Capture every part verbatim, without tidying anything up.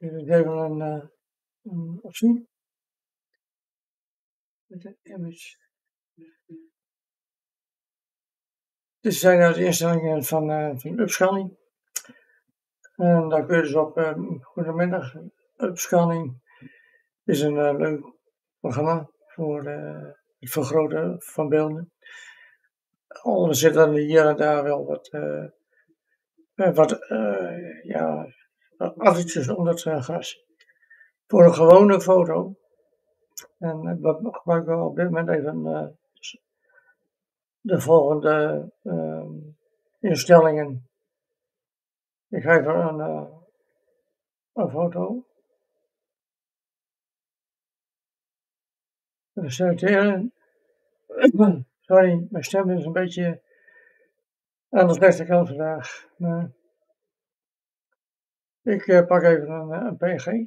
Ik even een, uh, een optie met de image. Dit zijn nou de instellingen van, uh, van Upscaling. En daar kun je dus op, uh, goedemiddag, Upscaling is een uh, leuk programma voor uh, het vergroten van beelden. Al er zit dan hier en daar wel wat, uh, wat uh, ja, affietjes onder het gras. Voor een gewone foto. En uh, we gebruiken op dit moment even uh, de volgende uh, instellingen. Ik ga even een, uh, een foto selecteren. Sorry, mijn stem is een beetje aan de rechterkant vandaag. Maar ik uh, pak even een, een P N G.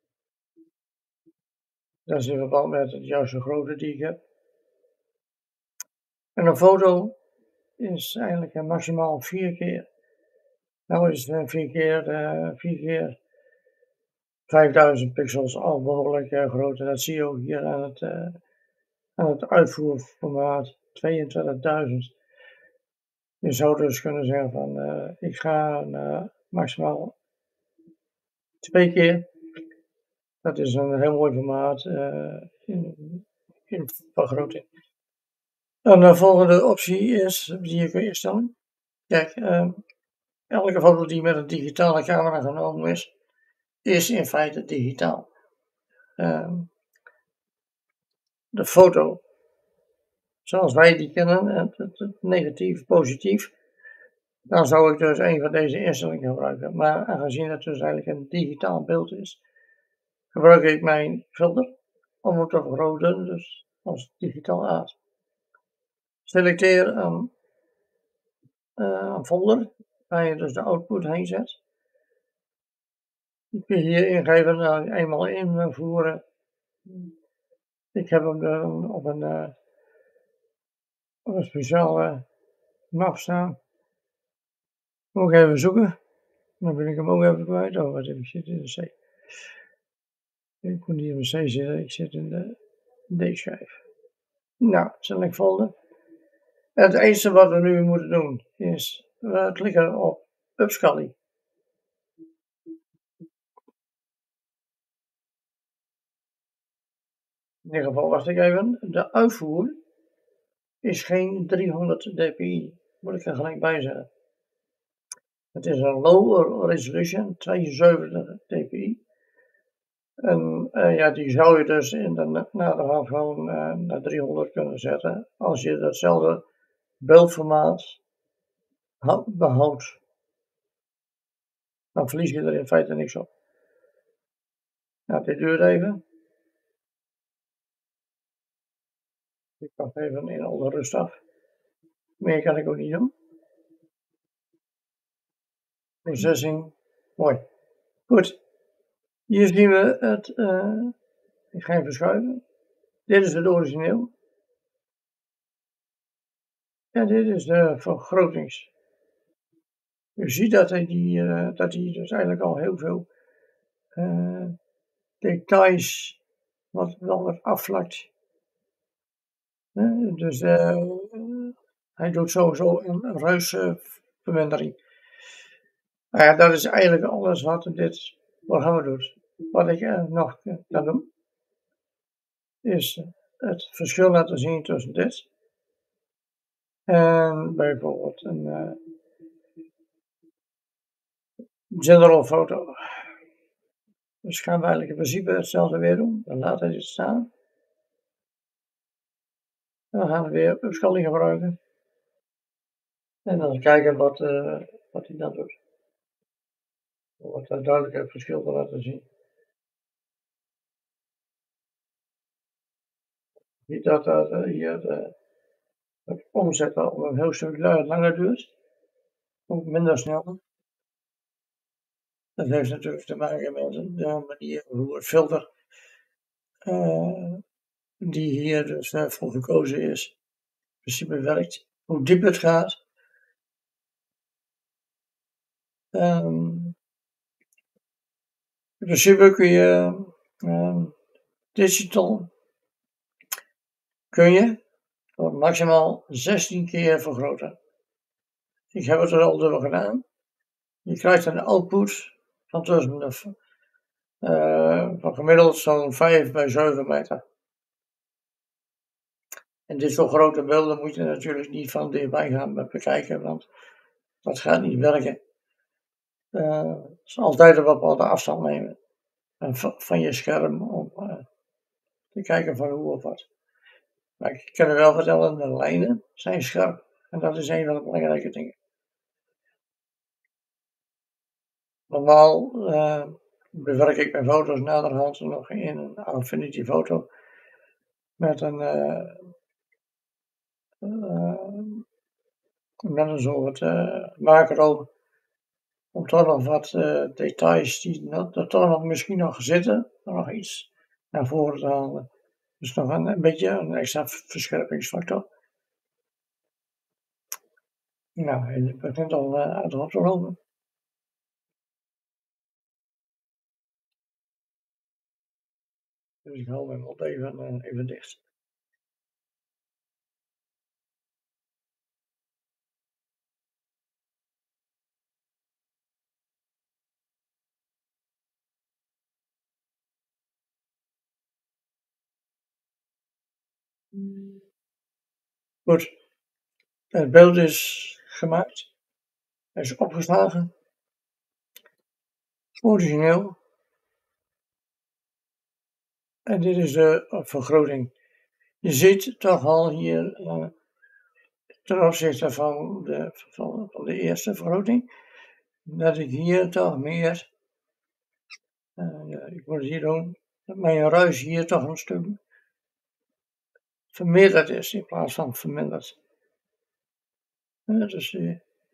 Dat is in verband met de juiste grootte die ik heb. En een foto is eigenlijk uh, maximaal vier keer. Nou is het vier keer, uh, vier keer vijfduizend pixels al behoorlijk uh, groot. En dat zie je ook hier aan het, uh, aan het uitvoerformaat tweeëntwintigduizend. Je zou dus kunnen zeggen van uh, ik ga naar maximaal twee keer. Dat is een heel mooi formaat uh, in, in vergroting. En de volgende optie is, die je kunt instellen. Kijk, uh, elke foto die met een digitale camera genomen is, is in feite digitaal. Uh, de foto, zoals wij die kennen, het, het, het negatief, positief, dan zou ik dus een van deze instellingen gebruiken. Maar aangezien het dus eigenlijk een digitaal beeld is, gebruik ik mijn filter om het te vergroten, dus als digitaal aard. Selecteer een, uh, een folder waar je dus de output heen zet. Ik kun hier ingeven, nou, eenmaal invoeren. Ik heb hem uh, op een, uh, op een speciale map staan. Moet ik even zoeken. Dan ben ik hem ook even kwijt. Oh, wat heb ik zitten in de C. Ik moet niet in de C zitten, ik zit in de D-schijf. Nou, select folder. Het enige wat we nu moeten doen is we klikken op Upscaling. In ieder geval wacht ik even. De uitvoer is geen driehonderd dpi, moet ik er gelijk bij zeggen. Het is een lower resolution, tweeënzeventig dpi. En uh, ja, die zou je dus in de naderhand gewoon uh, naar driehonderd kunnen zetten. Als je datzelfde beeldformaat behoudt, dan verlies je er in feite niks op. Nou, dit duurt even. Ik pak even in alle rust af. Meer kan ik ook niet doen. Processing. Mooi. Goed. Hier zien we het. Uh, ik ga even schuiven. Dit is het origineel. En dit is de vergrotings. Je ziet dat hij, die, uh, dat hij dus eigenlijk al heel veel uh, details wat wel wat afvlakt. Uh, dus uh, hij doet sowieso een ruisvermindering. Uh, nou ja, dat is eigenlijk alles wat dit programma doet. Wat ik uh, nog uh, kan doen, is het verschil laten zien tussen dit en bijvoorbeeld een uh, general foto. Dus gaan we eigenlijk in principe hetzelfde weer doen. Dan laten we dit staan. En dan gaan we weer upscaling gebruiken. En dan kijken wat, uh, wat hij dan doet. Om wat duidelijk het verschil te laten zien. Niet dat dat uh, hier de, het omzetten op een heel stuk langer duurt. Ook minder snel. Dat heeft natuurlijk te maken met de manier hoe het filter uh, die hier dus uh, voor gekozen is, in principe werkt. Hoe diep het gaat. Um, principe kun je uh, digital kun je tot maximaal zestien keer vergroten. Ik heb het er al door gedaan. Je krijgt een output van tussen de, uh, van gemiddeld zo'n vijf bij zeven meter. En dit soort grote beelden moet je natuurlijk niet van dichtbij gaan bekijken, want dat gaat niet werken. Uh, het is altijd een bepaalde afstand nemen van je scherm om uh, te kijken van hoe of wat. Maar ik kan er wel vertellen, de lijnen zijn scherp en dat is een van de belangrijke dingen. Normaal uh, bewerk ik mijn foto's naderhand nog in een Affinity Photo met een, uh, uh, met een soort uh, macro om toch nog wat uh, details die er toch nog misschien nog zitten, nog iets naar voren te halen. Dus nog een, een beetje een extra verscherpingsfactor. Nou, het begint al uh, uit de hand te lopen. Dus ik hou mijn mond even, uh, even dicht. Goed, het beeld is gemaakt. Hij is opgeslagen. Origineel. En dit is de vergroting. Je ziet toch al hier uh, ten opzichte van de, van, van de eerste vergroting, dat ik hier toch meer, uh, ja, ik moet het hier doen, dat mijn ruis hier toch een stuk vermeerderd is in plaats van verminderd. Uh, dus, uh,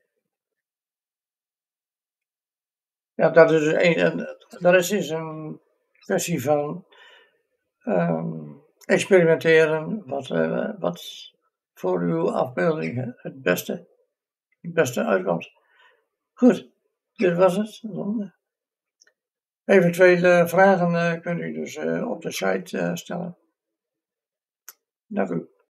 ja, dat is, een, dat is dus een kwestie van um, experimenteren wat, uh, wat voor uw afbeelding het beste, het beste uitkomt. Goed, dit was het. Eventuele vragen uh, kunt u dus uh, op de site uh, stellen. Dank u.